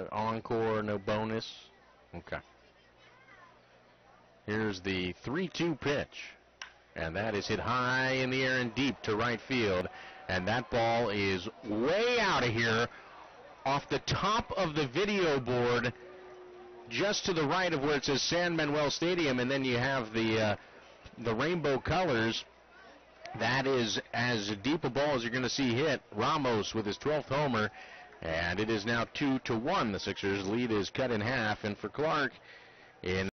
encore, no bonus? Okay. Here's the 3-2 pitch. And that is hit high in the air and deep to right field. And that ball is way out of here off the top of the video board just to the right of where it says San Manuel Stadium. And then you have the rainbow colors. That is as deep a ball as you're going to see hit. Ramos with his 12th homer. And it is now 2-1. The Sixers' lead is cut in half. And for Clark, in